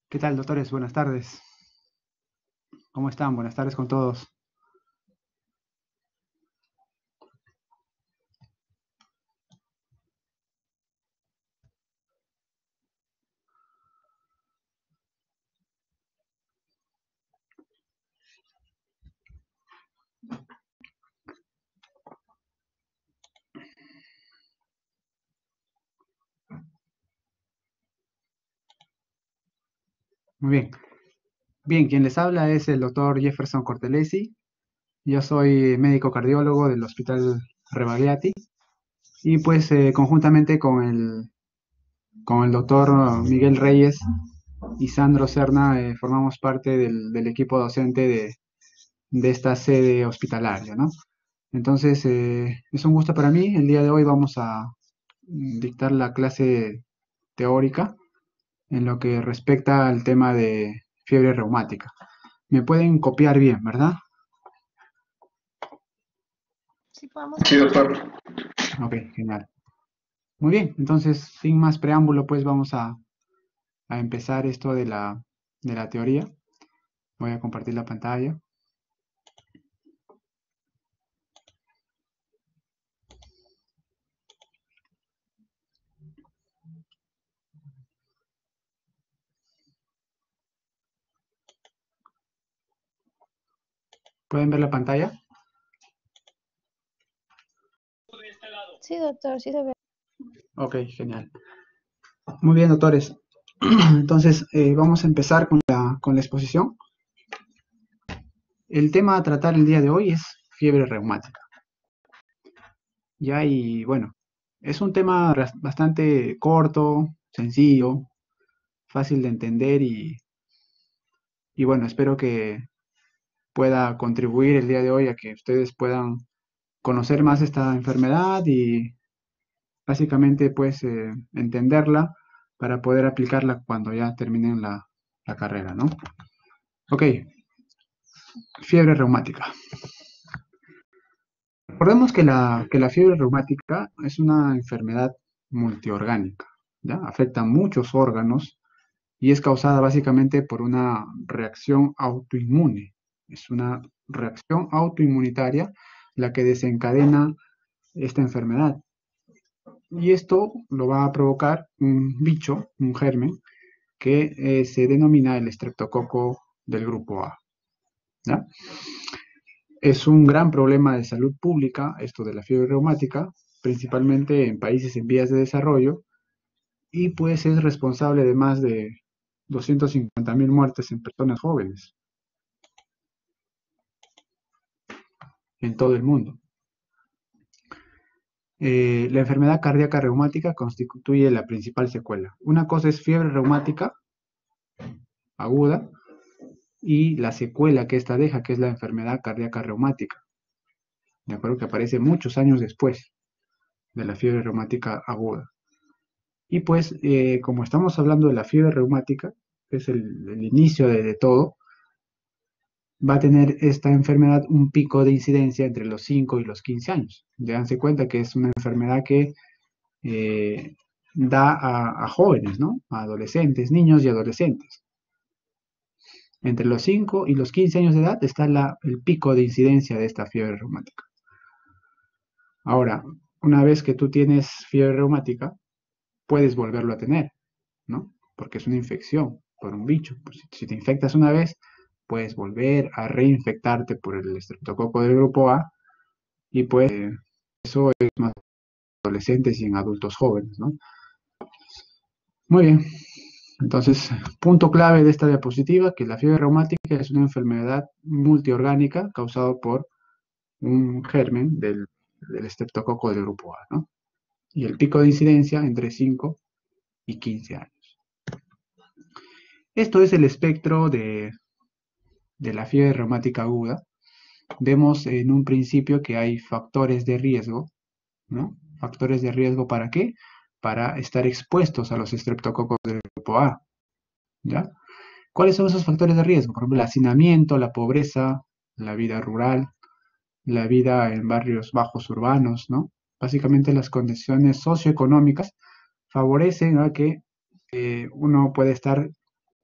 ¿Qué tal, doctores? Buenas tardes. ¿Cómo están? Buenas tardes con todos. Muy bien. Bien, quien les habla es el doctor Jefferson Cortelesi. Yo soy médico cardiólogo del Hospital Rebagliati y pues conjuntamente con el doctor Miguel Reyes y Sandro Serna formamos parte del equipo docente de esta sede hospitalaria, ¿no? Entonces, es un gusto para mí. El día de hoy vamos a dictar la clase teórica en lo que respecta al tema de fiebre reumática. Me pueden copiar bien, ¿verdad? Sí, podemos Sí, escuchar. doctor. Ok, genial. Muy bien, entonces, sin más preámbulo, pues vamos a empezar esto de la teoría. Voy a compartir la pantalla. ¿Pueden ver la pantalla? Sí, doctor, sí se ve. Ok, genial. Muy bien, doctores. Entonces, vamos a empezar con la exposición. El tema a tratar el día de hoy es fiebre reumática. Ya, y bueno, es un tema bastante corto, sencillo, fácil de entender y bueno, espero que pueda contribuir el día de hoy a que ustedes puedan conocer más esta enfermedad y básicamente pues entenderla para poder aplicarla cuando ya terminen la carrera, ¿no? Ok, fiebre reumática. Recordemos que la fiebre reumática es una enfermedad multiorgánica, ¿ya? Afecta a muchos órganos y es causada básicamente por una reacción autoinmune. Es una reacción autoinmunitaria la que desencadena esta enfermedad. Y esto lo va a provocar un bicho, un germen, que se denomina el estreptococo del grupo A, ¿ya? Es un gran problema de salud pública, esto de la fiebre reumática, principalmente en países en vías de desarrollo, y pues es responsable de más de 250.000 muertes en personas jóvenes en todo el mundo. La enfermedad cardíaca reumática constituye la principal secuela. Una cosa es fiebre reumática aguda y la secuela que esta deja, que es la enfermedad cardíaca reumática, de acuerdo, que aparece muchos años después de la fiebre reumática aguda. Y pues, como estamos hablando de la fiebre reumática, que es el inicio de todo, va a tener esta enfermedad un pico de incidencia entre los 5 y los 15 años. Dense cuenta que es una enfermedad que eh, da a jóvenes, ¿no? A adolescentes, niños y adolescentes. Entre los 5 y los 15 años de edad está el pico de incidencia de esta fiebre reumática. Ahora, una vez que tú tienes fiebre reumática, puedes volverlo a tener, ¿no? Porque es una infección por un bicho. Pues si te infectas una vez, puedes volver a reinfectarte por el estreptococo del grupo A y pues eso es más en adolescentes y en adultos jóvenes, ¿no? Muy bien. Entonces, punto clave de esta diapositiva, que la fiebre reumática es una enfermedad multiorgánica causada por un germen del estreptococo del grupo A, ¿no? Y el pico de incidencia entre 5 y 15 años. Esto es el espectro de la fiebre reumática aguda. Vemos en un principio que hay factores de riesgo, ¿no? ¿Factores de riesgo para qué? Para estar expuestos a los estreptococos del grupo A, ¿ya? ¿Cuáles son esos factores de riesgo? Por ejemplo, el hacinamiento, la pobreza, la vida rural, la vida en barrios bajos urbanos, ¿no? Básicamente las condiciones socioeconómicas favorecen a que uno pueda estar con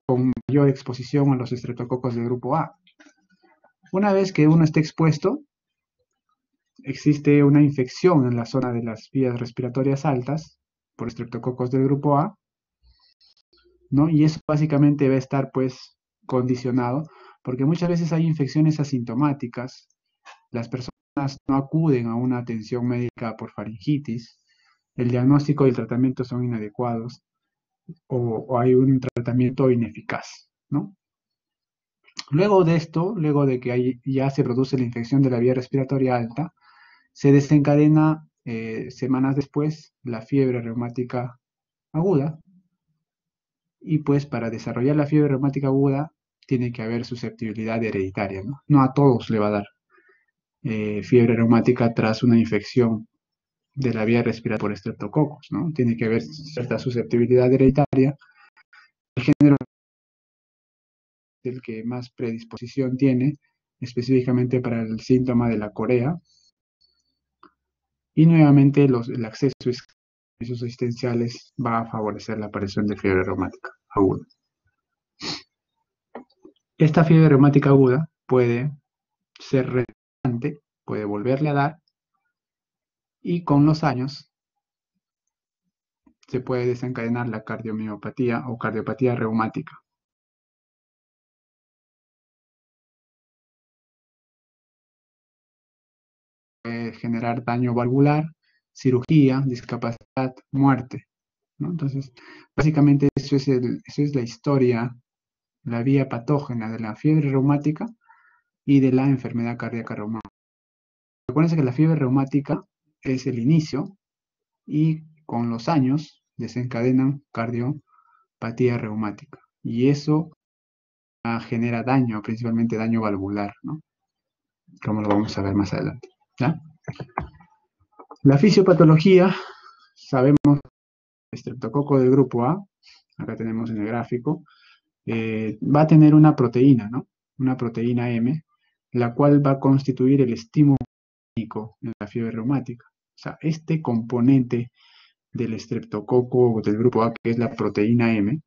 mayor exposición a los estreptococos del grupo A. Una vez que uno esté expuesto, existe una infección en la zona de las vías respiratorias altas por estreptococos del grupo A, ¿no? Y eso básicamente va a estar pues condicionado, porque muchas veces hay infecciones asintomáticas, las personas no acuden a una atención médica por faringitis, el diagnóstico y el tratamiento son inadecuados, o hay un tratamiento ineficaz, ¿no? Luego de esto, luego de que ya se produce la infección de la vía respiratoria alta, se desencadena semanas después la fiebre reumática aguda, y pues para desarrollar la fiebre reumática aguda tiene que haber susceptibilidad hereditaria, ¿no? No a todos le va a dar fiebre reumática tras una infección de la vía respiratoria por estreptococos, ¿no? Tiene que haber cierta susceptibilidad hereditaria. El género el que más predisposición tiene, específicamente para el síntoma de la corea. Y nuevamente el acceso a servicios asistenciales va a favorecer la aparición de fiebre reumática aguda. Esta fiebre reumática aguda puede ser recurrente, puede volverle a dar, y con los años se puede desencadenar la cardiomiopatía o cardiopatía reumática. Puede generar daño valvular, cirugía, discapacidad, muerte, ¿no? Entonces, básicamente eso es la historia, la vía patógena de la fiebre reumática y de la enfermedad cardíaca reumática. Recuerden que la fiebre reumática es el inicio y con los años desencadenan cardiopatía reumática. Y eso genera daño, principalmente daño valvular, ¿no? Como lo vamos a ver más adelante, ¿ya? La fisiopatología, sabemos, estreptococo del grupo A, acá tenemos en el gráfico, va a tener una proteína, ¿no? Una proteína M, la cual va a constituir el estímulo en la fiebre reumática. O sea, este componente del estreptococo del grupo A, que es la proteína M,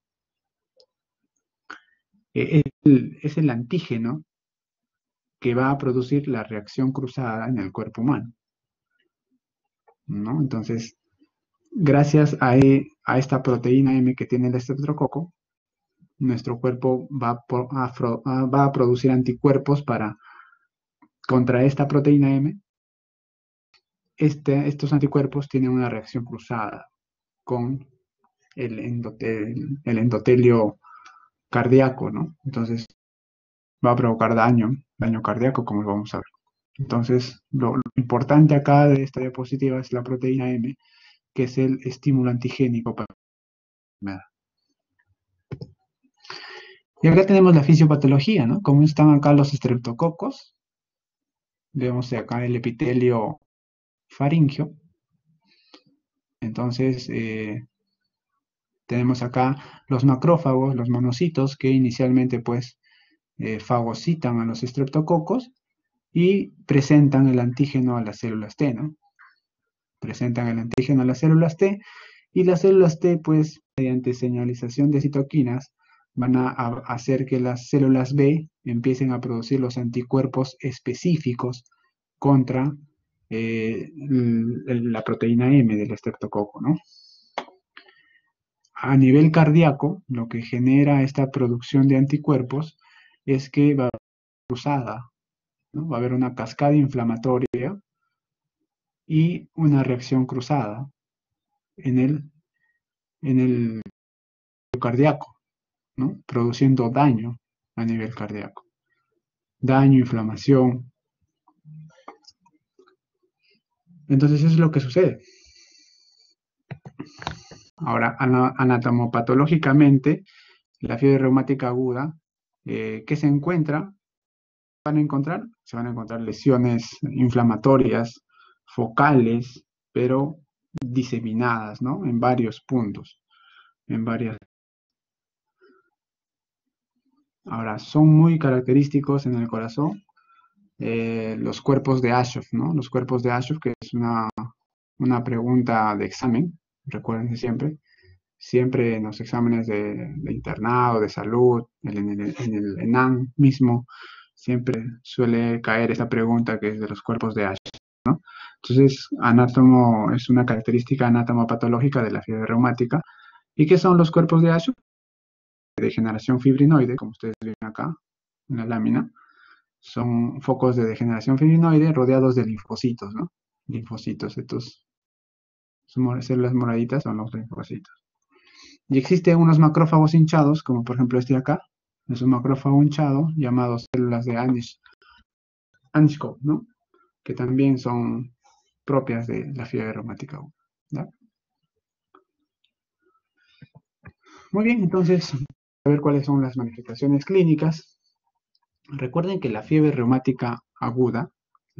es el antígeno que va a producir la reacción cruzada en el cuerpo humano, ¿no? Entonces, gracias a esta proteína M que tiene el estreptococo, nuestro cuerpo va a producir anticuerpos contra esta proteína M. Estos anticuerpos tienen una reacción cruzada con el endotelio cardíaco, ¿no? Entonces va a provocar daño cardíaco, como lo vamos a ver. Entonces, lo importante acá de esta diapositiva es la proteína M, que es el estímulo antigénico para la enfermedad. Y acá tenemos la fisiopatología, ¿no? Como están acá los estreptococos, vemos acá el epitelio faríngeo. Entonces, tenemos acá los macrófagos, los monocitos, que inicialmente pues fagocitan a los estreptococos y presentan el antígeno a las células T, ¿no? Presentan el antígeno a las células T, y las células T, pues, mediante señalización de citoquinas, van a hacer que las células B empiecen a producir los anticuerpos específicos contra la proteína M del estreptococo, ¿no? A nivel cardíaco, lo que genera esta producción de anticuerpos es que va a haber cruzada, ¿no? Va a haber una cascada inflamatoria y una reacción cruzada en el cardíaco, ¿no? Produciendo daño a nivel cardíaco. Daño, inflamación. Entonces eso es lo que sucede. Ahora, anatomopatológicamente, la fiebre reumática aguda, ¿qué se encuentra? Se van a encontrar lesiones inflamatorias, focales, pero diseminadas, ¿no? En varios puntos, en varias. Ahora, son muy característicos en el corazón los cuerpos de Aschoff, ¿no? Los cuerpos de Aschoff, que es una pregunta de examen, recuérdense siempre. Siempre en los exámenes de internado, de salud, en el ENAM mismo, siempre suele caer esta pregunta que es de los cuerpos de Asch, ¿no? Entonces, anátomo es una característica anatomopatológica de la fiebre reumática. ¿Y qué son los cuerpos de Asch? Degeneración fibrinoide, como ustedes ven acá en la lámina, son focos de degeneración fibrinoide rodeados de linfocitos, ¿no? Linfocitos, estos células moraditas son los linfocitos. Y existen unos macrófagos hinchados, como por ejemplo este de acá, es un macrófago hinchado llamado células de Anisco, ¿no? Que también son propias de la fiebre reumática, ¿no? Muy bien, entonces, a ver cuáles son las manifestaciones clínicas. Recuerden que la fiebre reumática aguda,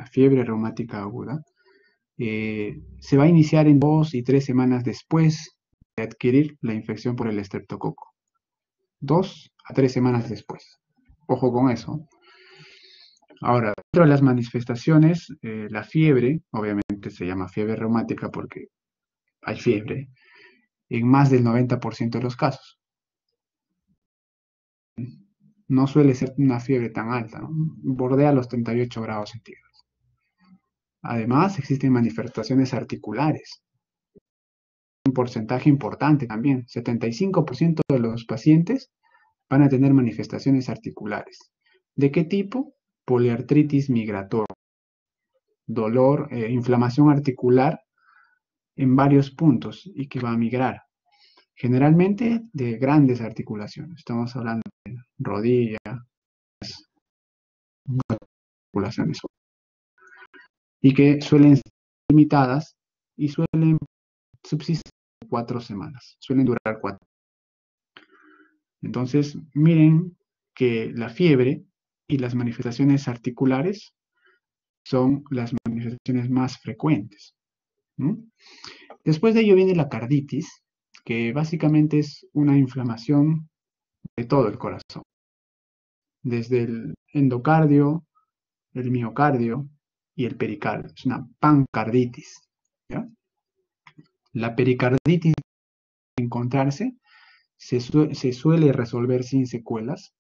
se va a iniciar en 2 y 3 semanas después de adquirir la infección por el estreptococo. 2 a 3 semanas después. Ojo con eso. Ahora, dentro de las manifestaciones, la fiebre, obviamente se llama fiebre reumática porque hay fiebre, en más del 90% de los casos. No suele ser una fiebre tan alta, ¿no? Bordea los 38 grados centígrados. Además, existen manifestaciones articulares. Un porcentaje importante también, 75% de los pacientes van a tener manifestaciones articulares. ¿De qué tipo? Poliartritis migratoria, dolor, inflamación articular en varios puntos y que va a migrar. Generalmente de grandes articulaciones. Estamos hablando de rodilla, articulaciones. Y que suelen ser limitadas y suelen subsistir 4 semanas. Suelen durar 4. Entonces, miren que la fiebre y las manifestaciones articulares son las manifestaciones más frecuentes. ¿Mm? Después de ello viene la carditis, que básicamente es una inflamación de todo el corazón, desde el endocardio, el miocardio y el pericardio. Es una pancarditis. ¿Ya? La pericarditis, encontrarse, se suele resolver sin secuelas.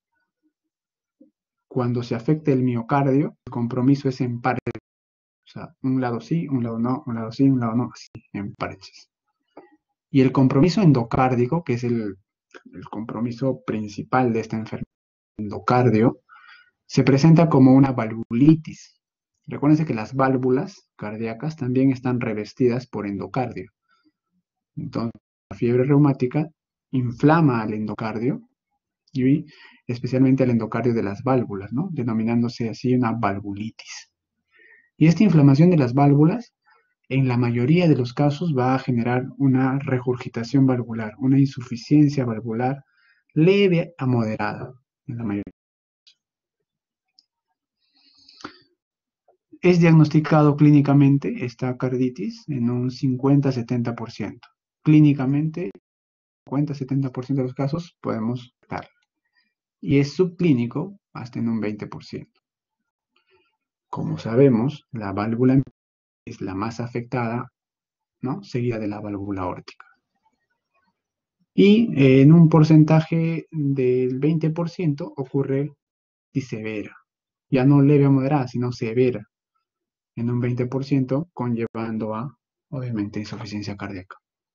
Cuando se afecta el miocardio, el compromiso es en parches. O sea, un lado sí, un lado no, un lado sí, un lado no, así, en parches. Y el compromiso endocárdico, que es el compromiso principal de esta enfermedad, endocardio, se presenta como una valvulitis. Recuérdense que las válvulas cardíacas también están revestidas por endocardio. Entonces, la fiebre reumática inflama al endocardio y especialmente al endocardio de las válvulas, ¿no? Denominándose así una valvulitis. Y esta inflamación de las válvulas, en la mayoría de los casos, va a generar una regurgitación valvular, una insuficiencia valvular leve a moderada, en la mayoría. Es diagnosticado clínicamente esta carditis en un 50-70%. Clínicamente, 50-70% de los casos podemos tratarla. Y es subclínico hasta en un 20%. Como sabemos, la válvula es la más afectada, ¿no? Seguida de la válvula aórtica. Y en un porcentaje del 20% ocurre severa. Ya no leve a moderada, sino severa. En un 20% conllevando a, obviamente, insuficiencia cardíaca.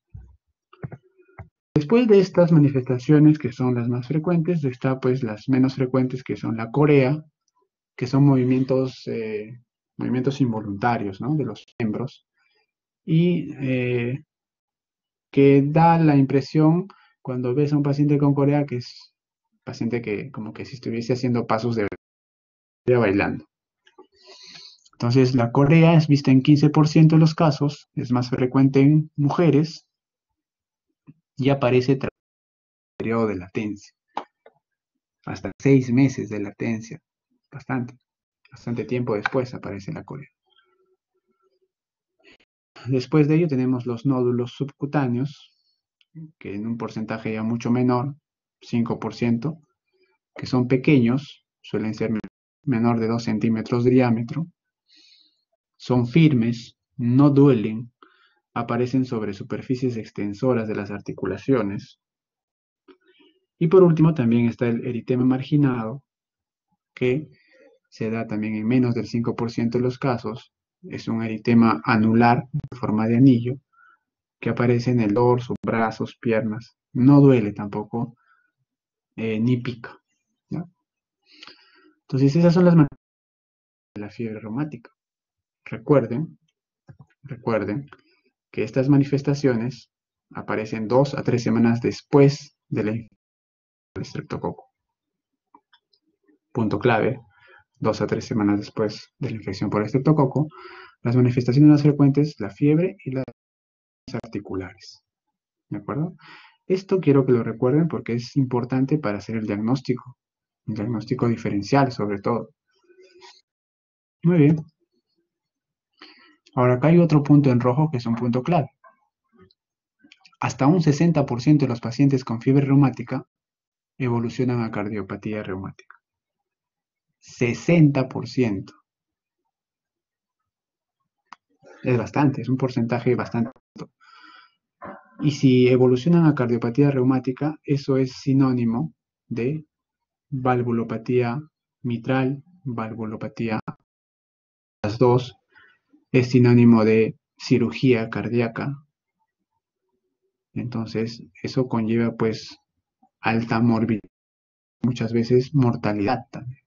Después de estas manifestaciones, que son las más frecuentes, está pues las menos frecuentes, que son la corea, que son movimientos involuntarios, ¿no? De los miembros, y que da la impresión cuando ves a un paciente con corea que es un paciente que como que si estuviese haciendo pasos de bailando. Entonces, la corea es vista en 15% de los casos, es más frecuente en mujeres y aparece tras el periodo de latencia. Hasta 6 meses de latencia. Bastante tiempo después aparece la corea. Después de ello tenemos los nódulos subcutáneos, que en un porcentaje ya mucho menor, 5%, que son pequeños, suelen ser menor de 2 centímetros de diámetro, son firmes, no duelen, aparecen sobre superficies extensoras de las articulaciones. Y por último también está el eritema marginado, que se da también en menos del 5% de los casos. Es un eritema anular en forma de anillo que aparece en el dorso, brazos, piernas. No duele tampoco, ni pica, ¿no? Entonces esas son las manifestaciones de la fiebre reumática. Recuerden que estas manifestaciones aparecen 2 a 3 semanas después de la infección del estreptococo. Punto clave: 2 a 3 semanas después de la infección por estreptococo, las manifestaciones más frecuentes, la fiebre y las articulares. ¿De acuerdo? Esto quiero que lo recuerden porque es importante para hacer el diagnóstico diferencial sobre todo. Muy bien. Ahora acá hay otro punto en rojo que es un punto clave. Hasta un 60% de los pacientes con fiebre reumática evolucionan a cardiopatía reumática. 60%. Es bastante, es un porcentaje bastante alto. Y si evolucionan a cardiopatía reumática, eso es sinónimo de valvulopatía mitral, valvulopatía, las dos, es sinónimo de cirugía cardíaca. Entonces, eso conlleva pues alta morbilidad, muchas veces mortalidad también.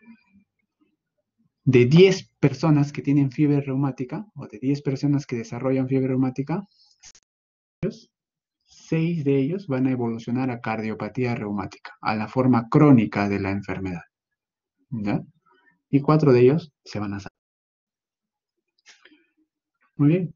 De 10 personas que tienen fiebre reumática, o de 10 personas que desarrollan fiebre reumática, 6 de ellos van a evolucionar a cardiopatía reumática, a la forma crónica de la enfermedad, ¿ya? Y 4 de ellos se van a sanar. Muy bien.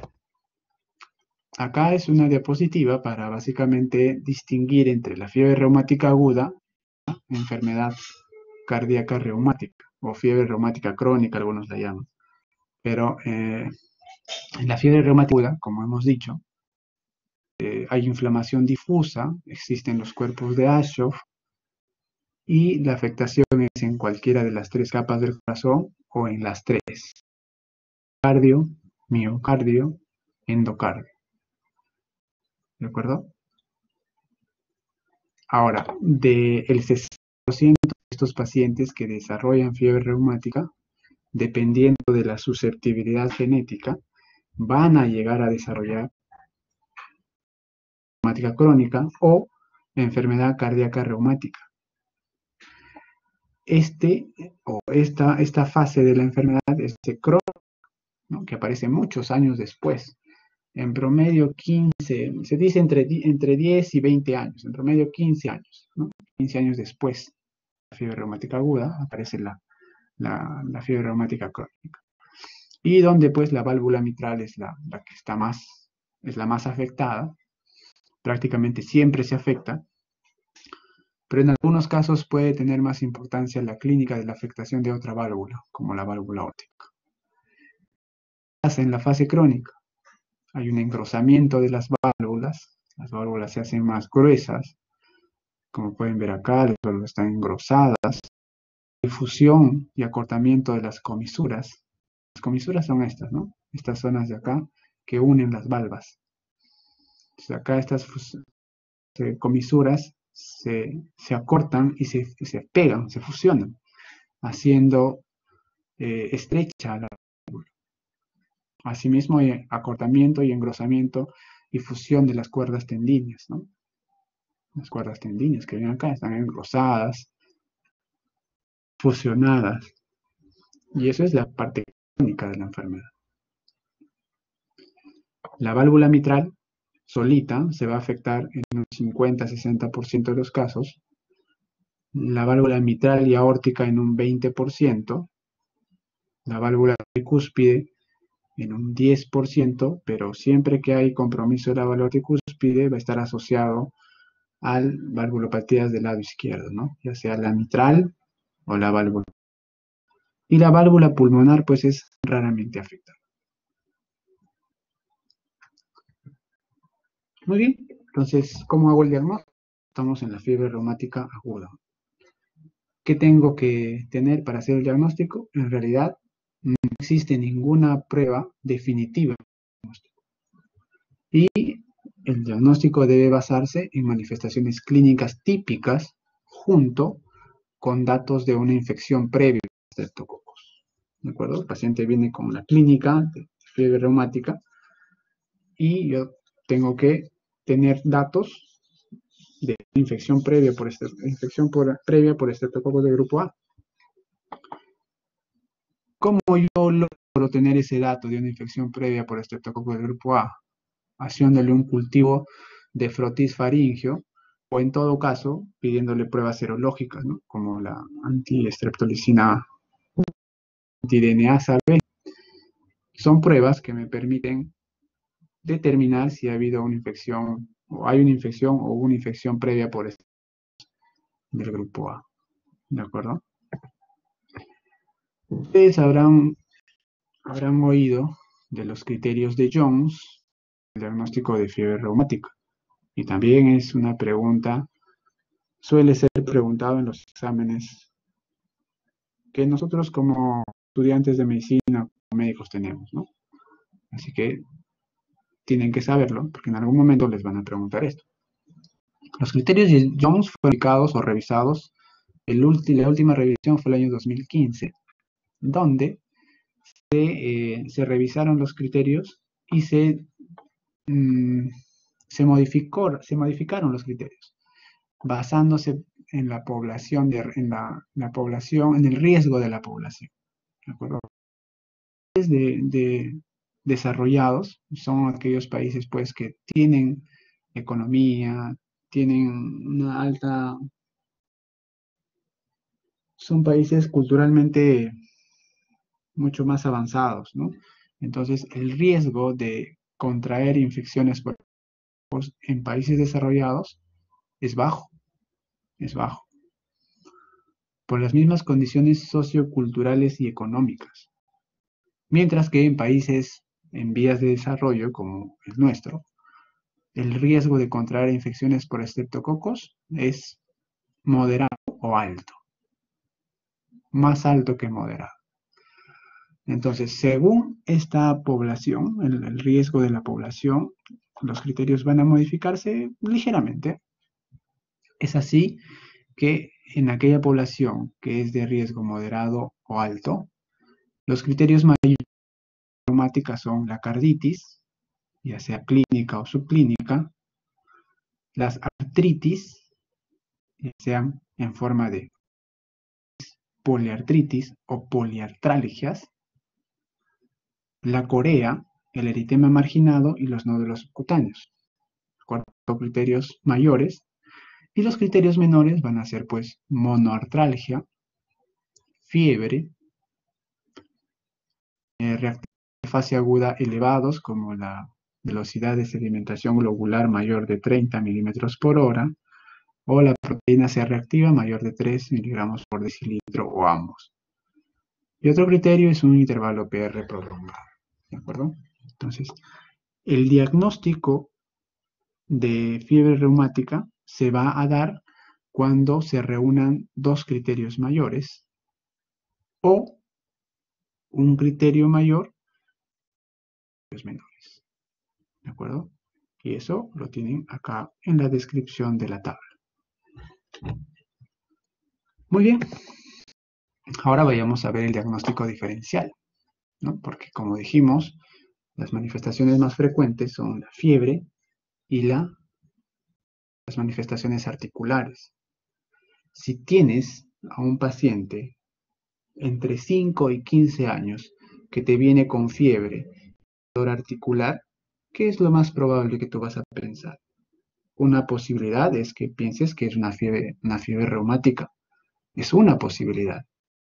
Acá es una diapositiva para básicamente distinguir entre la fiebre reumática aguda y enfermedad cardíaca reumática, o fiebre reumática crónica, algunos la llaman. Pero en la fiebre reumática aguda, como hemos dicho, hay inflamación difusa, existen los cuerpos de Aschoff, y la afectación es en cualquiera de las 3 capas del corazón o en las 3: cardio, miocardio, endocardio. ¿De acuerdo? Ahora, del 60% de estos pacientes que desarrollan fiebre reumática, dependiendo de la susceptibilidad genética, van a llegar a desarrollar reumática crónica o enfermedad cardíaca reumática. Esta fase de la enfermedad es crónica, ¿no?, que aparece muchos años después. En promedio 15, se dice entre 10 y 20 años, en promedio 15 años, ¿no? 15 años después de la fiebre reumática aguda aparece la fiebre reumática crónica. Y donde pues la válvula mitral es la que está es la más afectada, prácticamente siempre se afecta, pero en algunos casos puede tener más importancia la clínica de la afectación de otra válvula, como la válvula aórtica. En la fase crónica hay un engrosamiento de las válvulas se hacen más gruesas, como pueden ver acá, las válvulas están engrosadas, difusión y acortamiento de las comisuras. Las comisuras son estas, ¿no? Estas zonas de acá que unen las valvas. Entonces acá estas comisuras se acortan y se pegan, se fusionan, haciendo estrecha la válvula. Asimismo hay acortamiento y engrosamiento y fusión de las cuerdas tendinias, ¿no? Las cuerdas tendinias que ven acá están engrosadas, fusionadas, y eso es la parte crónica de la enfermedad. La válvula mitral solita se va a afectar en un 50-60% de los casos, la válvula mitral y aórtica en un 20%, la válvula tricúspide en un 10%, pero siempre que hay compromiso de la válvula tricúspide va a estar asociado a valvulopatías del lado izquierdo, ¿no? Ya sea la mitral o la válvula. Y la válvula pulmonar pues es raramente afectada. Muy bien, entonces, ¿cómo hago el diagnóstico? Estamos en la fiebre reumática aguda. ¿Qué tengo que tener para hacer el diagnóstico? En realidad, no existe ninguna prueba definitiva. Y el diagnóstico debe basarse en manifestaciones clínicas típicas junto con datos de una infección previa a estreptococos. ¿De acuerdo? El paciente viene con la clínica de fiebre reumática y yo tengo que tener datos de infección previa previa por estreptococos de grupo A. ¿Cómo yo logro tener ese dato de una infección previa por estreptococos de grupo A? Haciéndole un cultivo de frotis faríngeo o en todo caso pidiéndole pruebas serológicas, ¿no? Como la antiestreptolicina anti-DNase B. Son pruebas que me permiten determinar si ha habido una infección o hay una infección o una infección previa por este del grupo A. ¿De acuerdo? Ustedes habrán oído de los criterios de Jones, el diagnóstico de fiebre reumática. Y también es una pregunta, suele ser preguntado en los exámenes que nosotros como estudiantes de medicina o médicos tenemos, ¿no? Así que tienen que saberlo, porque en algún momento les van a preguntar esto. Los criterios de Jones fueron publicados o revisados, la última revisión fue el año 2015, donde se revisaron los criterios y se modificaron los criterios, basándose en la población, en el riesgo de la población. ¿De acuerdo? De desarrollados son aquellos países pues que tienen economía, tienen una alta, son países culturalmente mucho más avanzados, ¿no? Entonces el riesgo de contraer infecciones en países desarrollados es bajo, es bajo, por las mismas condiciones socioculturales y económicas. Mientras que en países en vías de desarrollo, como el nuestro, el riesgo de contraer infecciones por estreptococos es moderado o alto, más alto que moderado. Entonces, según esta población, el riesgo de la población, los criterios van a modificarse ligeramente. Es así que en aquella población que es de riesgo moderado o alto, los criterios mayores reumáticas son la carditis, ya sea clínica o subclínica, las artritis, ya sean en forma de poliartritis o poliartralgias, la corea, el eritema marginado y los nódulos subcutáneos. Cuatro criterios mayores. Y los criterios menores van a ser pues monoartralgia, fiebre, reactivos de fase aguda elevados como la velocidad de sedimentación globular mayor de 30 milímetros por hora o la proteína C reactiva mayor de 3 miligramos por decilitro o ambos. Y otro criterio es un intervalo PR prolongado. ¿De acuerdo? Entonces, el diagnóstico de fiebre reumática se va a dar cuando se reúnan dos criterios mayores o un criterio mayor y los menores. ¿De acuerdo? Y eso lo tienen acá en la descripción de la tabla. Muy bien. Ahora vayamos a ver el diagnóstico diferencial, ¿no? Porque como dijimos, las manifestaciones más frecuentes son la fiebre y las manifestaciones articulares. Si tienes a un paciente entre 5 y 15 años que te viene con fiebre, dolor articular, ¿qué es lo más probable que tú vas a pensar? Una posibilidad es que pienses que es una fiebre reumática. Es una posibilidad.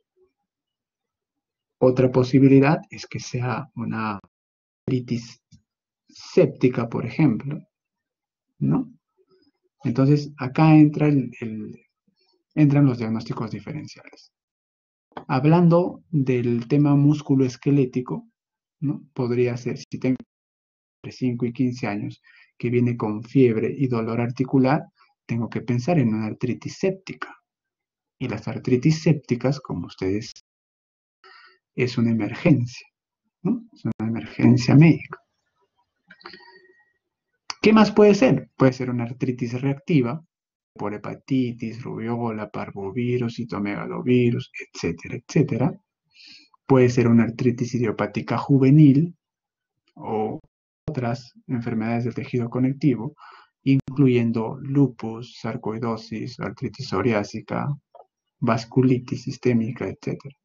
Otra posibilidad es que sea una artritis séptica, por ejemplo, ¿no? Entonces, acá entran los diagnósticos diferenciales. Hablando del tema musculoesquelético, ¿no? Podría ser, si tengo entre 5 y 15 años, que viene con fiebre y dolor articular, tengo que pensar en una artritis séptica. Y las artritis sépticas, como ustedes, es una emergencia, ¿no? Es una emergencia médica. ¿Qué más puede ser? Puede ser una artritis reactiva por hepatitis, rubiola, parvovirus, citomegalovirus, etcétera, etcétera. Puede ser una artritis idiopática juvenil o otras enfermedades del tejido conectivo, incluyendo lupus, sarcoidosis, artritis psoriásica, vasculitis sistémica, etcétera.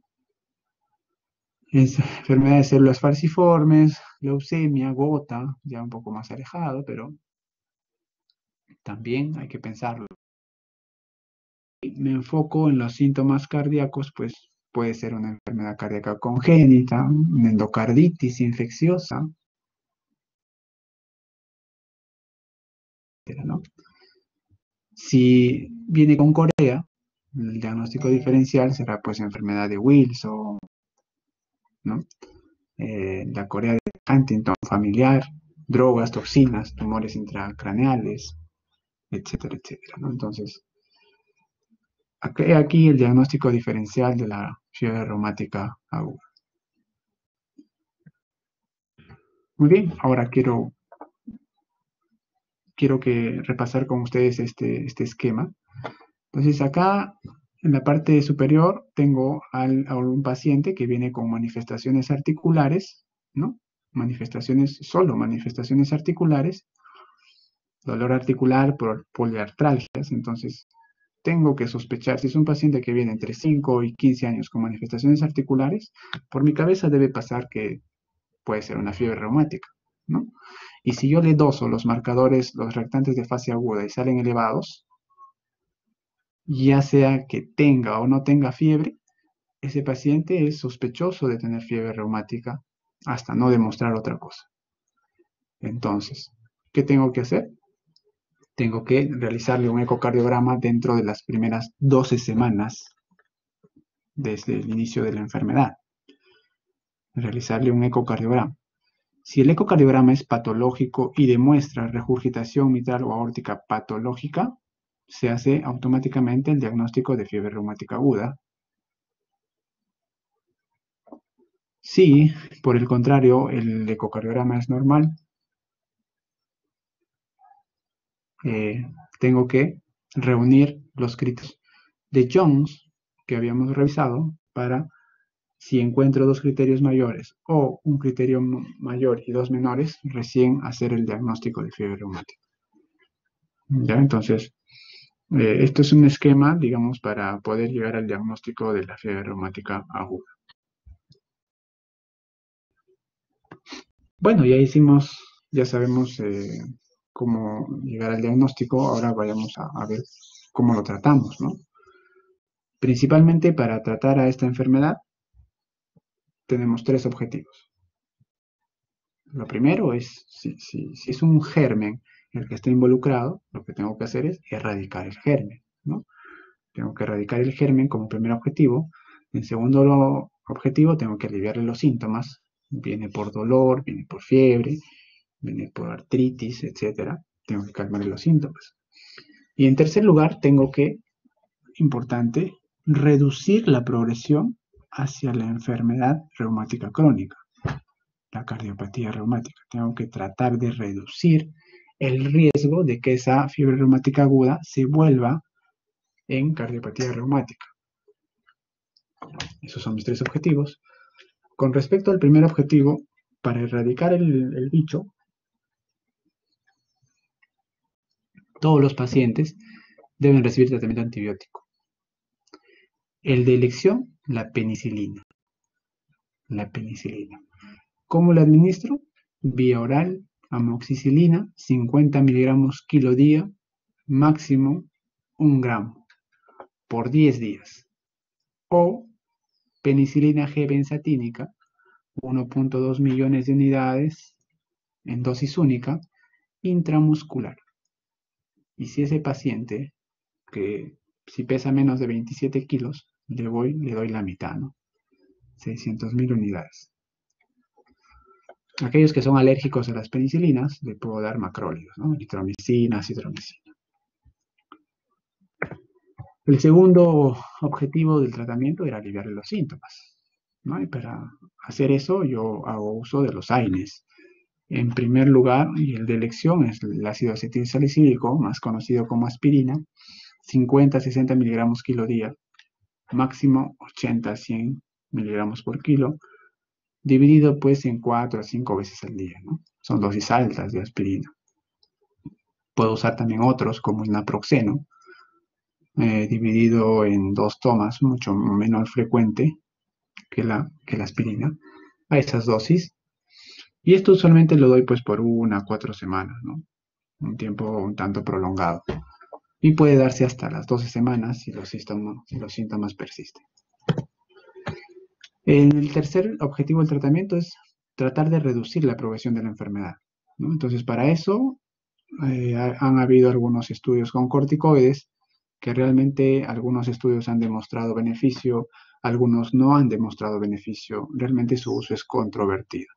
Enfermedades de células falciformes, leucemia, gota, ya un poco más alejado, pero también hay que pensarlo. Me enfoco en los síntomas cardíacos, pues puede ser una enfermedad cardíaca congénita, una endocarditis infecciosa, ¿no? Si viene con Corea, el diagnóstico diferencial será pues enfermedad de Wilson, ¿no? La Corea de Huntington familiar, drogas, toxinas, tumores intracraneales, etcétera, etcétera, ¿no? Entonces, aquí el diagnóstico diferencial de la fiebre reumática aguda. Muy bien, ahora quiero que repasar con ustedes este esquema. Entonces, acá en la parte superior tengo a un paciente que viene con manifestaciones articulares, ¿no? Solo manifestaciones articulares, dolor articular por poliartralgias. Entonces, tengo que sospechar, si es un paciente que viene entre 5 y 15 años con manifestaciones articulares, por mi cabeza debe pasar que puede ser una fiebre reumática, ¿no? Y si yo le doso los marcadores, los reactantes de fase aguda y salen elevados, ya sea que tenga o no tenga fiebre, ese paciente es sospechoso de tener fiebre reumática hasta no demostrar otra cosa. Entonces, ¿qué tengo que hacer? Tengo que realizarle un ecocardiograma dentro de las primeras 12 semanas desde el inicio de la enfermedad. Realizarle un ecocardiograma. Si el ecocardiograma es patológico y demuestra regurgitación mitral o aórtica patológica, se hace automáticamente el diagnóstico de fiebre reumática aguda. Si, por el contrario, el ecocardiograma es normal, tengo que reunir los criterios de Jones que habíamos revisado para, si encuentro dos criterios mayores o un criterio mayor y dos menores, recién hacer el diagnóstico de fiebre reumática. ¿Ya? Entonces, esto es un esquema, digamos, para poder llegar al diagnóstico de la fiebre reumática aguda. Bueno, ya sabemos cómo llegar al diagnóstico, ahora vayamos a ver cómo lo tratamos, ¿no? Principalmente para tratar a esta enfermedad tenemos tres objetivos. Lo primero es, si es un germen el que está involucrado, lo que tengo que hacer es erradicar el germen, ¿no? Tengo que erradicar el germen como primer objetivo. En segundo objetivo, tengo que aliviarle los síntomas. Viene por dolor, viene por fiebre, viene por artritis, etc. Tengo que calmarle los síntomas. Y en tercer lugar, tengo que, importante, reducir la progresión hacia la enfermedad reumática crónica, la cardiopatía reumática. Tengo que tratar de reducir el riesgo de que esa fiebre reumática aguda se vuelva en cardiopatía reumática. Esos son mis tres objetivos. Con respecto al primer objetivo, para erradicar el bicho, todos los pacientes deben recibir tratamiento antibiótico. El de elección, la penicilina. La penicilina. ¿Cómo la administro? Vía oral, amoxicilina, 50 miligramos kilo día, máximo 1 gramo, por 10 días. O penicilina G benzatínica, 1.2 millones de unidades en dosis única, intramuscular. Y si ese paciente, que si pesa menos de 27 kilos, le doy la mitad, ¿no? 600.000 unidades. Aquellos que son alérgicos a las penicilinas, le puedo dar macrólidos, ¿no? Eritromicina, acitromicina. El segundo objetivo del tratamiento era aliviar los síntomas, ¿no? Y para hacer eso yo hago uso de los AINES. En primer lugar, y el de elección es el ácido acetilsalicílico, más conocido como aspirina, 50 a 60 miligramos kilo día, máximo 80 a 100 miligramos por kilo, dividido pues en 4 a 5 veces al día, ¿no? Son dosis altas de aspirina. Puedo usar también otros como el naproxeno, dividido en 2 tomas, mucho menos frecuente que la aspirina, a esas dosis. Y esto usualmente lo doy pues por 1 a 4 semanas, ¿no? Un tiempo un tanto prolongado. Y puede darse hasta las 12 semanas si los síntomas persisten. El tercer objetivo del tratamiento es tratar de reducir la progresión de la enfermedad, ¿no? Entonces, para eso han habido algunos estudios con corticoides que realmente algunos estudios han demostrado beneficio, algunos no han demostrado beneficio. Realmente su uso es controvertido.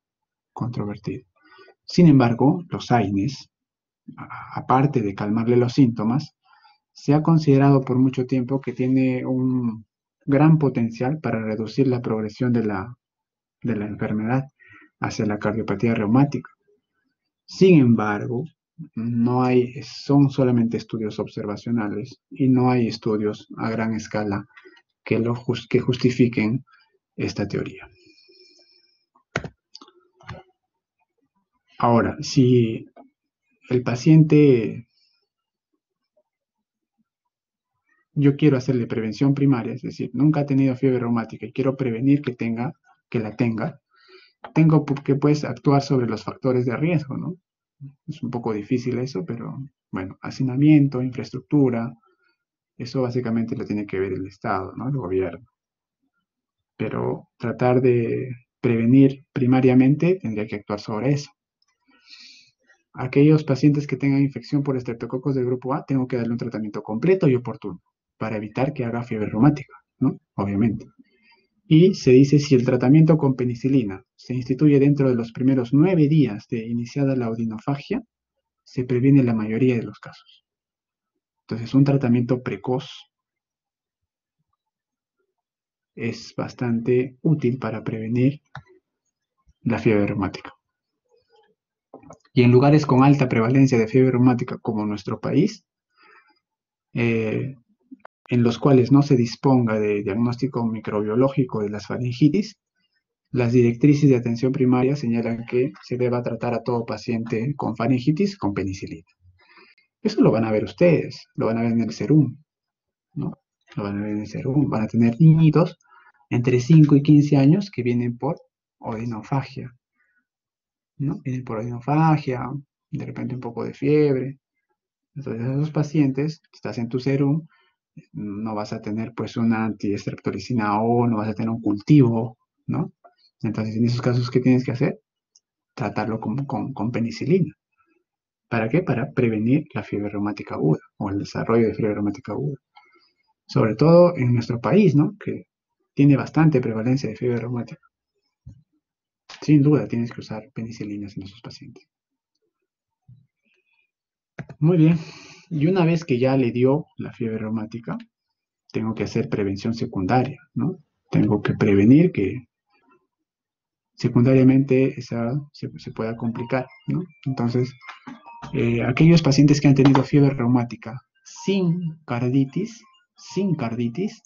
Sin embargo, los AINES, aparte de calmarle los síntomas, se ha considerado por mucho tiempo que tiene un gran potencial para reducir la progresión de la enfermedad hacia la cardiopatía reumática. Sin embargo, son solamente estudios observacionales y no hay estudios a gran escala que justifiquen esta teoría. Ahora, si el paciente, yo quiero hacerle prevención primaria, es decir, nunca ha tenido fiebre reumática y quiero prevenir que la tenga, tengo que pues actuar sobre los factores de riesgo, ¿no? Es un poco difícil eso, pero bueno, hacinamiento, infraestructura, eso básicamente lo tiene que ver el Estado, ¿no? El gobierno. Pero tratar de prevenir primariamente tendría que actuar sobre eso. Aquellos pacientes que tengan infección por estreptococos del grupo A, tengo que darle un tratamiento completo y oportuno para evitar que haga fiebre reumática, ¿no? Obviamente. Y se dice si el tratamiento con penicilina se instituye dentro de los primeros 9 días de iniciada la odinofagia, se previene la mayoría de los casos. Entonces, un tratamiento precoz es bastante útil para prevenir la fiebre reumática. Y en lugares con alta prevalencia de fiebre reumática como nuestro país, en los cuales no se disponga de diagnóstico microbiológico de las faringitis, las directrices de atención primaria señalan que se deba tratar a todo paciente con faringitis con penicilina. Eso lo van a ver ustedes, lo van a ver en el serum, ¿no? Lo van a ver en el serum. Van a tener niñitos entre 5 y 15 años que vienen por odinofagia, ¿no? Vienen por odinofagia, de repente un poco de fiebre. Entonces, esos pacientes, estás en tu serum, no vas a tener pues una antiestreptolicina O, no vas a tener un cultivo, ¿no? Entonces, en esos casos, ¿qué tienes que hacer? Tratarlo con penicilina. ¿Para qué? Para prevenir la fiebre reumática aguda o el desarrollo de fiebre reumática aguda. Sobre todo en nuestro país, ¿no? Que tiene bastante prevalencia de fiebre reumática. Sin duda tienes que usar penicilinas en esos pacientes. Muy bien. Y una vez que ya le dio la fiebre reumática, tengo que hacer prevención secundaria, ¿no? Tengo que prevenir que secundariamente se pueda complicar, ¿no? Entonces, aquellos pacientes que han tenido fiebre reumática sin carditis,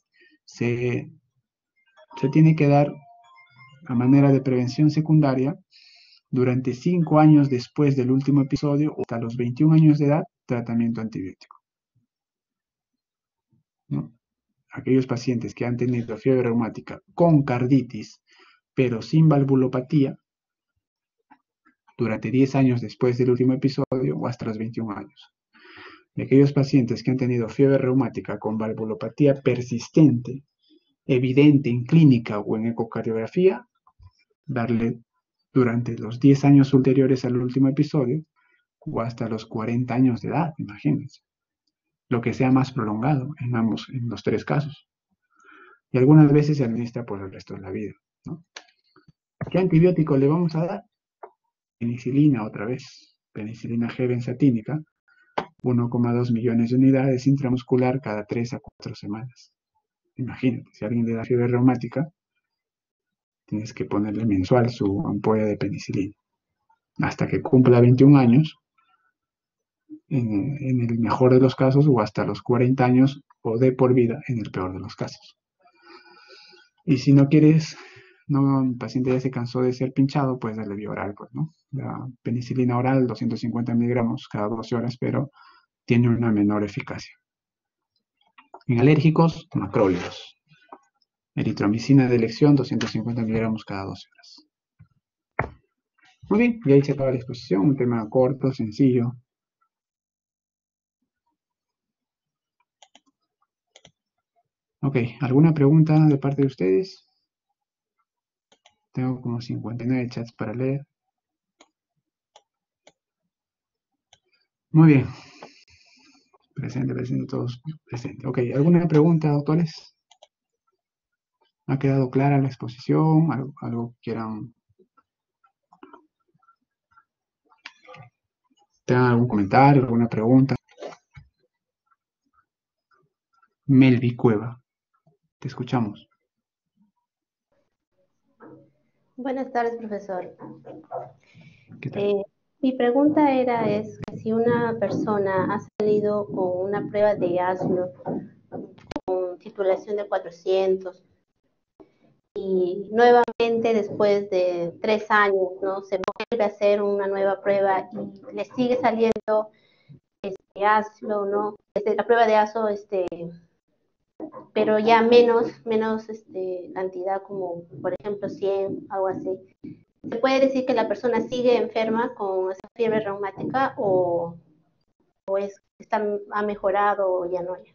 se tiene que dar a manera de prevención secundaria durante 5 años después del último episodio o hasta los 21 años de edad, tratamiento antibiótico, ¿no? Aquellos pacientes que han tenido fiebre reumática con carditis, pero sin valvulopatía, durante 10 años después del último episodio o hasta los 21 años. De aquellos pacientes que han tenido fiebre reumática con valvulopatía persistente, evidente en clínica o en ecocardiografía, darle durante los 10 años ulteriores al último episodio o hasta los 40 años de edad, imagínense. Lo que sea más prolongado en los 3 casos. Y algunas veces se administra por el resto de la vida, ¿no? ¿Qué antibiótico le vamos a dar? Penicilina otra vez, penicilina G benzatínica, 1,2 millones de unidades intramuscular cada 3 a 4 semanas. Imagínate, si alguien le da fiebre reumática, tienes que ponerle mensual su ampolla de penicilina. hasta que cumpla 21 años, en el mejor de los casos, o hasta los 40 años, o de por vida, en el peor de los casos. Y si no quieres, el paciente ya se cansó de ser pinchado, puedes darle vía oral, pues, ¿no? La penicilina oral, 250 miligramos cada 12 horas, pero tiene una menor eficacia. En alérgicos, macrólidos. Eritromicina de elección, 250 miligramos cada 12 horas. Muy bien, y ahí se acaba la exposición, un tema corto, sencillo. Ok, ¿alguna pregunta de parte de ustedes? Tengo como 59 chats para leer. Muy bien. Presente, todos presente. Ok, ¿alguna pregunta, doctores? ¿Ha quedado clara la exposición? ¿Algo que quieran? ¿Tengan algún comentario, alguna pregunta? Melvi Cueva, te escuchamos. Buenas tardes, profesor. ¿Qué tal? Mi pregunta es que si una persona ha salido con una prueba de asno con titulación de 400 y nuevamente después de 3 años, ¿no? Se vuelve a hacer una nueva prueba y le sigue saliendo ASLO, ¿no? La prueba de ASO, pero ya menos cantidad, como por ejemplo 100, algo así. ¿Se puede decir que la persona sigue enferma con esa fiebre reumática o ha mejorado o ya no?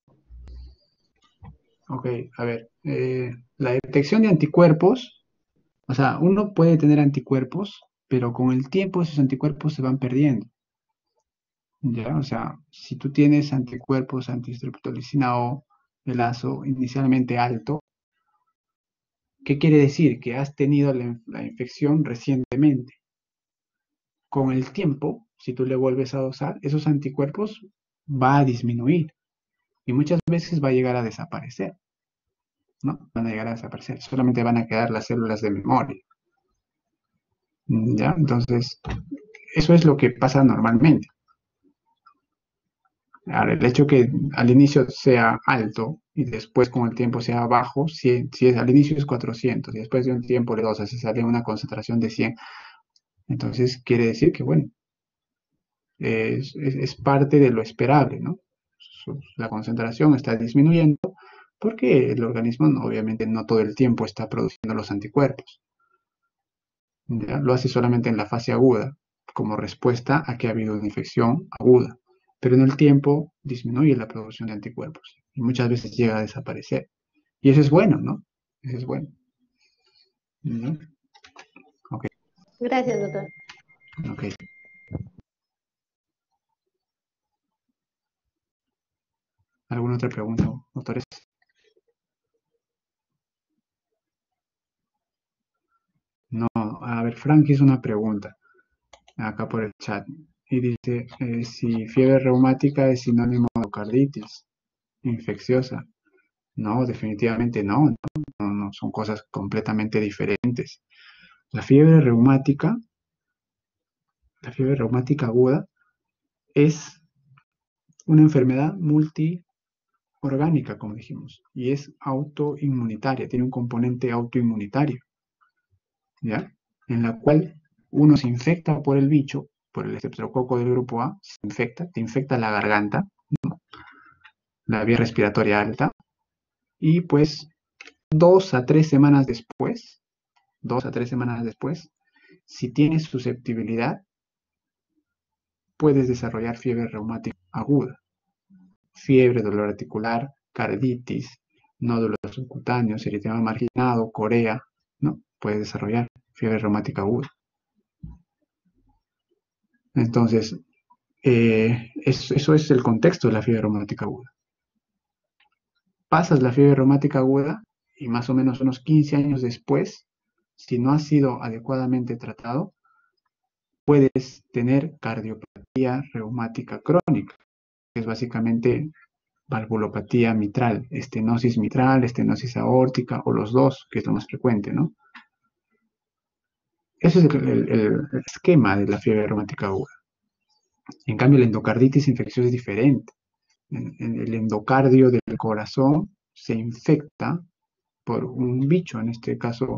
Ok, a ver, la detección de anticuerpos, o sea, uno puede tener anticuerpos, pero con el tiempo esos anticuerpos se van perdiendo. ¿Ya? O sea, si tú tienes anticuerpos anti-streptolicina O, el ASO inicialmente alto, ¿qué quiere decir? Que has tenido la infección recientemente. Con el tiempo, si tú le vuelves a dosar, esos anticuerpos va a disminuir y muchas veces va a llegar a desaparecer, ¿no? Van a llegar a desaparecer, solamente van a quedar las células de memoria. ¿Ya? Entonces, eso es lo que pasa normalmente. Ahora, el hecho que al inicio sea alto y después con el tiempo sea bajo, si es, al inicio es 400 y después de un tiempo le dosas y sale una concentración de 100, entonces quiere decir que, bueno, es parte de lo esperable, ¿no? La concentración está disminuyendo porque el organismo obviamente no todo el tiempo está produciendo los anticuerpos. ¿Ya? Lo hace solamente en la fase aguda, como respuesta a que ha habido una infección aguda. Pero en el tiempo disminuye la producción de anticuerpos y muchas veces llega a desaparecer. Y eso es bueno, ¿no? Eso es bueno. ¿No? Ok. Gracias, doctor. Ok. ¿Alguna otra pregunta, doctores? No, a ver, Frank hizo una pregunta acá por el chat y dice si fiebre reumática es sinónimo de carditis infecciosa. No, definitivamente no, no, son cosas completamente diferentes. La fiebre reumática aguda es una enfermedad multiorgánica, como dijimos, y es autoinmunitaria, tiene un componente autoinmunitario, ¿ya? En la cual uno se infecta por el bicho, por el estreptococo del grupo A, te infecta la garganta, ¿no? La vía respiratoria alta, y pues 2 a 3 semanas después, si tienes susceptibilidad, puedes desarrollar fiebre reumática aguda. Fiebre, dolor articular, carditis, nódulos subcutáneos, eritema marginado, corea, ¿no? Puedes desarrollar fiebre reumática aguda. Entonces, eso es el contexto de la fiebre reumática aguda. Pasas la fiebre reumática aguda y más o menos unos 15 años después, si no has sido adecuadamente tratado, puedes tener cardiopatía reumática crónica, que es básicamente valvulopatía mitral, estenosis aórtica o los dos, que es lo más frecuente, ¿no? Eso es el esquema de la fiebre reumática aguda. En cambio, la endocarditis infecciosa es diferente. En el endocardio del corazón se infecta por un bicho, en este caso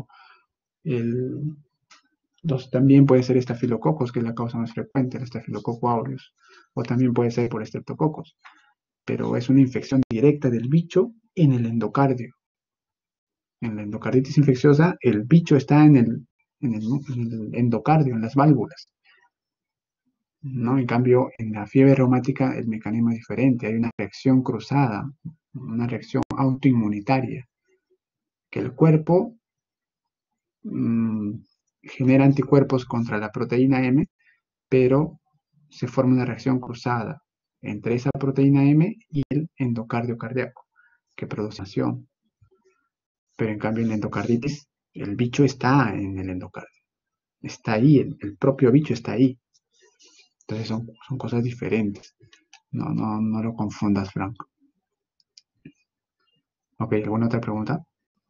también puede ser estafilococos, que es la causa más frecuente, el estafilococo aureus, o también puede ser por estreptococos, pero es una infección directa del bicho en el endocardio. En la endocarditis infecciosa, el bicho está en el endocardio, en las válvulas, ¿no? En cambio, en la fiebre reumática el mecanismo es diferente, hay una reacción cruzada, una reacción autoinmunitaria, que el cuerpo mm, genera anticuerpos contra la proteína M, pero se forma una reacción cruzada entre esa proteína M y el endocardio cardíaco, que produce acción. Pero en cambio en la endocarditis, el bicho está en el endocardio. Está ahí, el propio bicho está ahí. Entonces son cosas diferentes. No lo confundas, Franco. Ok, ¿alguna otra pregunta?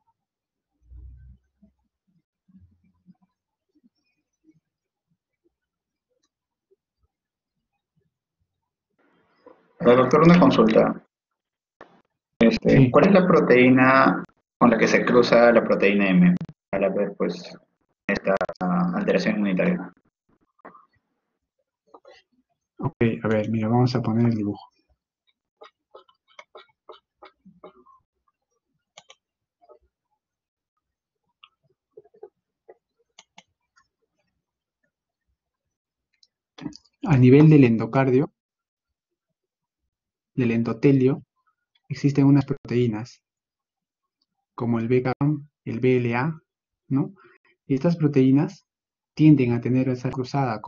Doctor, una consulta. Sí. ¿Cuál es la proteína con la que se cruza la proteína M al haber pues esta alteración inmunitaria? Ok, a ver, mira, vamos a poner el dibujo. A nivel del endocardio, del endotelio, existen unas proteínas como el BCAM, el BLA, ¿no? Y estas proteínas tienden a tener esa cruzada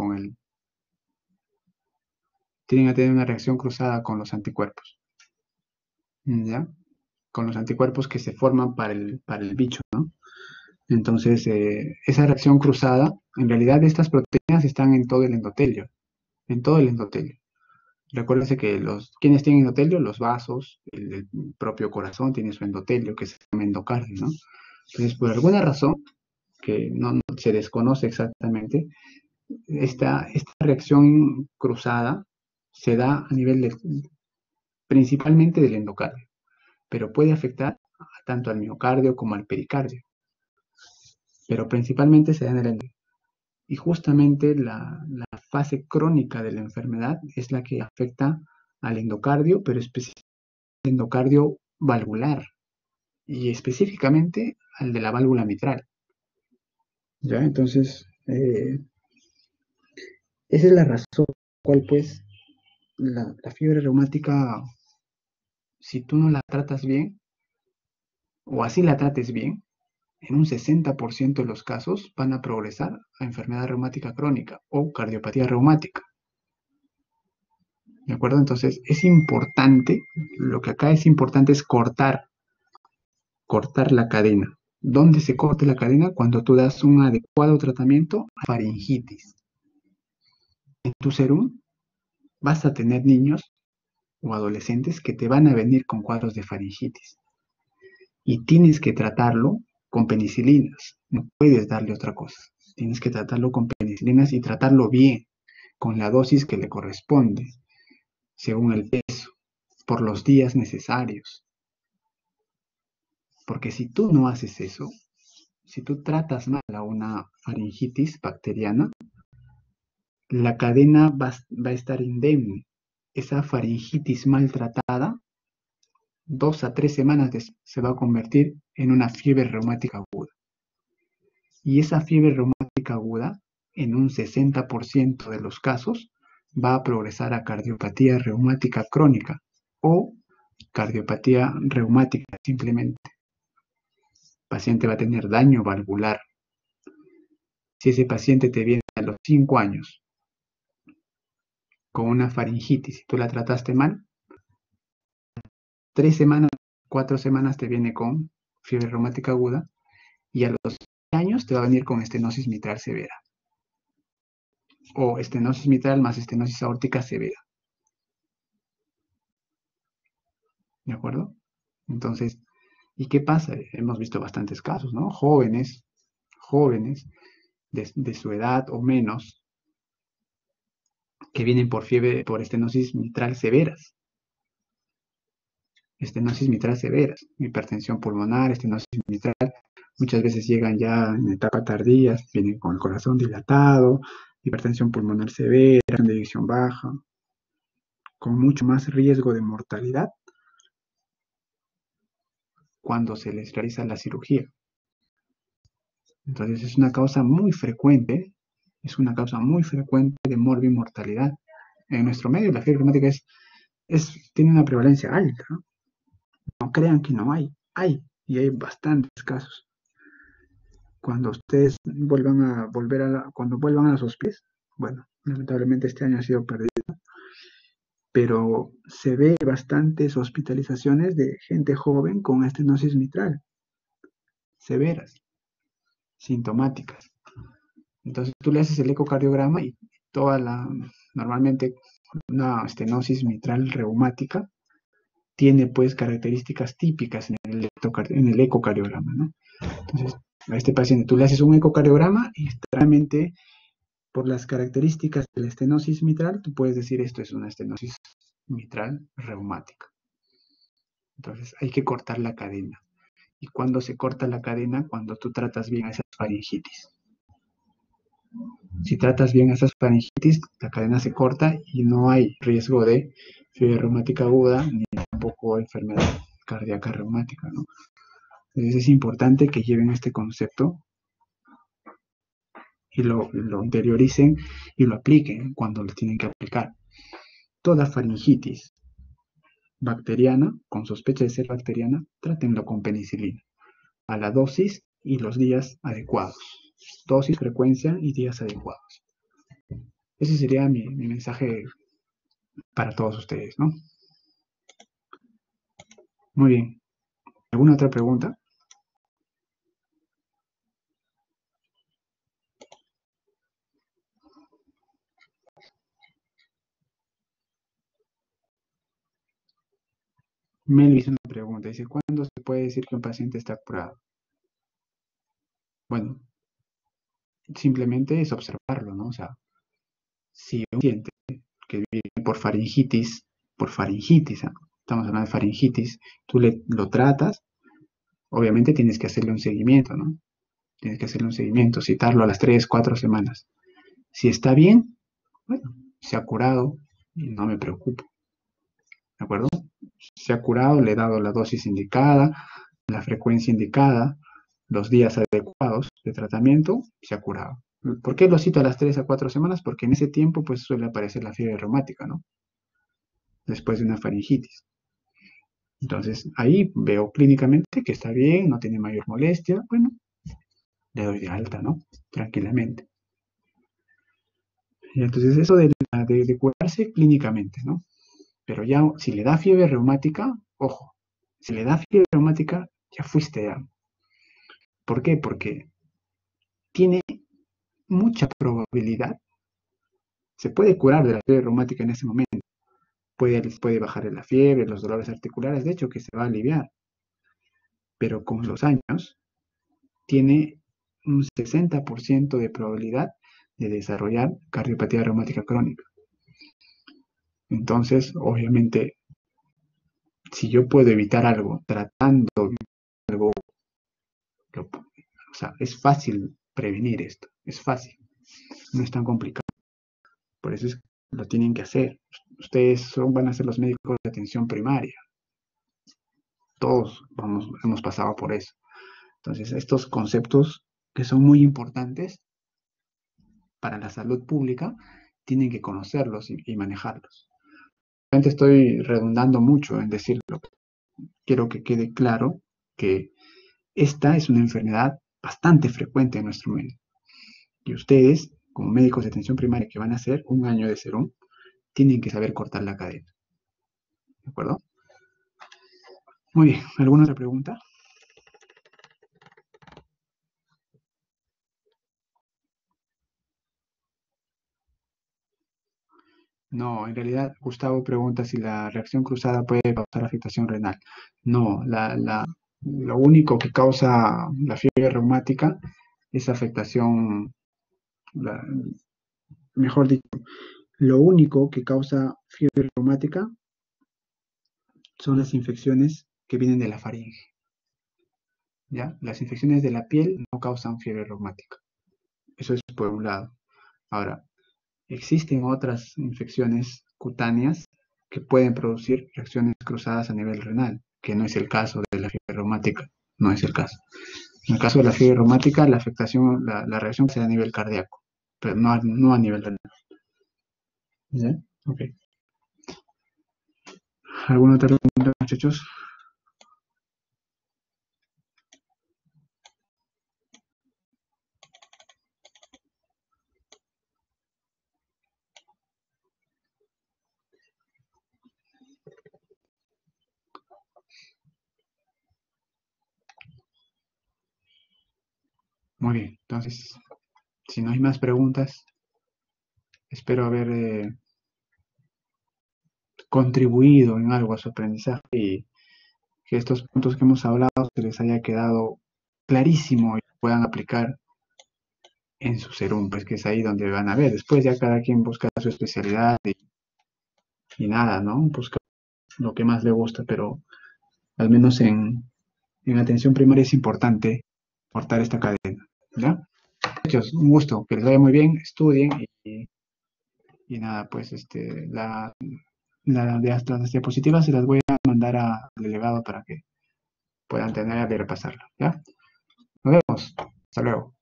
tienden a tener una reacción cruzada con los anticuerpos, ¿ya? Con los anticuerpos que se forman para el bicho, ¿no? Entonces, esa reacción cruzada, en realidad estas proteínas están en todo el endotelio, en todo el endotelio. Recuérdense que quienes tienen endotelio, los vasos, el propio corazón tiene su endotelio, que se llama endocardio, ¿no? Entonces, por alguna razón, que no se desconoce exactamente, esta reacción cruzada se da a nivel principalmente del endocardio, pero puede afectar tanto al miocardio como al pericardio, pero principalmente se da en el endocardio. Y justamente la fase crónica de la enfermedad es la que afecta al endocardio, pero específicamente al endocardio valvular y específicamente al de la válvula mitral. ¿Ya? Entonces, esa es la razón por la cual, pues, la fiebre reumática, si tú no la tratas bien, o así la trates bien, en un 60% de los casos van a progresar a enfermedad reumática crónica o cardiopatía reumática. ¿De acuerdo? Entonces, es importante, lo que acá es importante es cortar la cadena. ¿Dónde se corta la cadena? Cuando tú das un adecuado tratamiento a faringitis. En tu serum vas a tener niños o adolescentes que te van a venir con cuadros de faringitis y tienes que tratarlo con penicilinas. No puedes darle otra cosa. Tienes que tratarlo con penicilinas y tratarlo bien, con la dosis que le corresponde, según el peso, por los días necesarios. Porque si tú no haces eso, si tú tratas mal a una faringitis bacteriana, la cadena va a estar indemne. Esa faringitis maltratada, 2 a 3 semanas se va a convertir en una fiebre reumática aguda. Y esa fiebre reumática aguda, en un 60% de los casos, va a progresar a cardiopatía reumática crónica o cardiopatía reumática simplemente. El paciente va a tener daño valvular. Si ese paciente te viene a los 5 años con una faringitis y tú la trataste mal, 3 semanas, 4 semanas te viene con fiebre reumática aguda y a los 6 años te va a venir con estenosis mitral severa o estenosis mitral más estenosis aórtica severa. ¿De acuerdo? Entonces, ¿y qué pasa? Hemos visto bastantes casos, ¿no? Jóvenes de su edad o menos que vienen por fiebre, por estenosis mitral severas. Estenosis mitral severas, hipertensión pulmonar, estenosis mitral, muchas veces llegan ya en etapa tardía, vienen con el corazón dilatado, hipertensión pulmonar severa, de visión baja, con mucho más riesgo de mortalidad cuando se les realiza la cirugía. Entonces es una causa muy frecuente, de morbimortalidad. En nuestro medio la fiebre reumática tiene una prevalencia alta, ¿no? No crean que no hay, y hay bastantes casos. Cuando ustedes cuando vuelvan a los hospitales, bueno, lamentablemente este año ha sido perdido, pero se ve bastantes hospitalizaciones de gente joven con estenosis mitral, severas, sintomáticas. Entonces tú le haces el ecocardiograma y normalmente una estenosis mitral reumática tiene pues características típicas en el ecocardiograma, ¿no? Entonces a este paciente tú le haces un ecocardiograma y realmente por las características de la estenosis mitral tú puedes decir esto es una estenosis mitral reumática. Entonces hay que cortar la cadena. ¿Y cuando se corta la cadena? Cuando tú tratas bien a esas faringitis. Si tratas bien a esas faringitis, la cadena se corta y no hay riesgo de fiebre reumática aguda ni tampoco enfermedad cardíaca reumática, ¿no? Entonces es importante que lleven este concepto y lo interioricen y lo apliquen cuando lo tienen que aplicar. Toda faringitis bacteriana, con sospecha de ser bacteriana, trátenlo con penicilina, a la dosis y los días adecuados. Dosis, frecuencia y días adecuados. Ese sería mi mensaje para todos ustedes, ¿no? Muy bien. ¿Alguna otra pregunta? Mel hizo una pregunta. Dice, ¿cuándo se puede decir que un paciente está curado? Bueno, simplemente es observarlo, ¿no? O sea, si un paciente que viene por faringitis, ¿eh? Estamos hablando de faringitis, tú lo tratas, obviamente tienes que hacerle un seguimiento, ¿no? Tienes que hacerle un seguimiento, citarlo a las 3, 4 semanas. Si está bien, bueno, se ha curado y no me preocupo. ¿De acuerdo? Se ha curado, le he dado la dosis indicada, la frecuencia indicada, los días adecuados de tratamiento, se ha curado. ¿Por qué lo cito a las 3 a 4 semanas? Porque en ese tiempo pues suele aparecer la fiebre reumática, ¿no? Después de una faringitis. Entonces ahí veo clínicamente que está bien, no tiene mayor molestia, bueno, le doy de alta, ¿no? Tranquilamente. Y entonces eso de curarse clínicamente, ¿no? Pero ya si le da fiebre reumática, ojo, si le da fiebre reumática, ya fuiste ya. ¿Por qué? Porque tiene mucha probabilidad, se puede curar de la fiebre reumática en ese momento. Puede bajar la fiebre, los dolores articulares, de hecho que se va a aliviar. Pero con los años tiene un 60% de probabilidad de desarrollar cardiopatía reumática crónica. Entonces, obviamente, si yo puedo evitar algo tratando algo, o sea, es fácil prevenir esto, es fácil, no es tan complicado. Por eso lo tienen que hacer. Ustedes van a ser los médicos de atención primaria. Todos hemos pasado por eso. Entonces, estos conceptos que son muy importantes para la salud pública, tienen que conocerlos y manejarlos. Realmente estoy redundando mucho en decirlo. Quiero que quede claro que esta es una enfermedad bastante frecuente en nuestro medio. Y ustedes, como médicos de atención primaria que van a hacer un año de serum, tienen que saber cortar la cadena. ¿De acuerdo? Muy bien. ¿Alguna otra pregunta? No, en realidad Gustavo pregunta si la reacción cruzada puede causar afectación renal. No, lo único que causa la fiebre reumática es afectación mejor dicho, lo único que causa fiebre reumática son las infecciones que vienen de la faringe, ¿ya? Las infecciones de la piel no causan fiebre reumática. Eso es por un lado. Ahora, existen otras infecciones cutáneas que pueden producir reacciones cruzadas a nivel renal, que no es el caso de la fiebre reumática, no es el caso. En el caso de la fiebre reumática, la afectación, la reacción se da a nivel cardíaco, pero no a nivel renal. ¿Ya? Ok. ¿Alguna otra pregunta, muchachos? Muy bien, entonces, si no hay más preguntas, espero haber contribuido en algo a su aprendizaje y que estos puntos que hemos hablado se les haya quedado clarísimo y puedan aplicar en su serum, pues que es ahí donde van a ver. Después ya cada quien busca su especialidad y nada, ¿no? Busca lo que más le gusta, pero al menos en atención primaria es importante cortar esta cadena, ¿ya? Muchachos, un gusto, que les vaya muy bien, estudien y nada, pues de hasta las diapositivas se las voy a mandar al delegado para que puedan tener y repasarlo, ¿ya? Nos vemos, hasta luego.